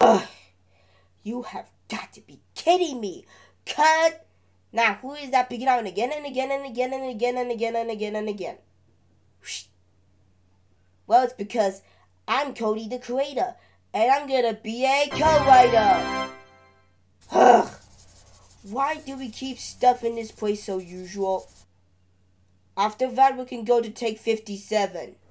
Ugh. You have got to be kidding me. Cut. Now, who is that picking on again and again and again and again and again and again and again? Well, it's because I'm Cody the creator, and I'm gonna be a co-writer. Ugh. Why do we keep stuff in this place so usual? After that, we can go to take 57.